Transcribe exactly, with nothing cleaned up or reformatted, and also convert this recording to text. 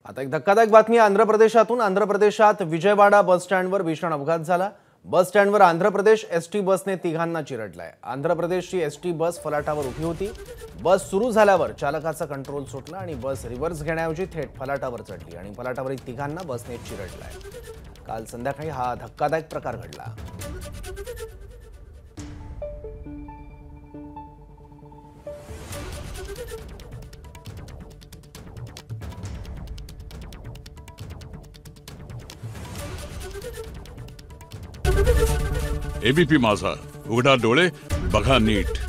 आता एक धक्कादायक बातमी आंध्र प्रदेशातून आंध्र प्रदेशात विजयवाडा बस स्टँडवर भीषण अपघात झाला। बस स्टँडवर आंध्र प्रदेश एसटी बसने तिघांना चिरडलाय। आंध्र प्रदेशची एसटी बस फलाटावर उभी होती। बस सुरू झाल्यावर चालकाचा कंट्रोल सुटला आणि बस रिव्हर्स घेण्याऐवजी थेट फलाटावर चढली आणि फलाटावरील तिघांना बसने चिरडलाय। काल संध्याकाळी हा धक्कादायक प्रकार घडला। एबीपी माझा, उघडा डोळे बघा नीट।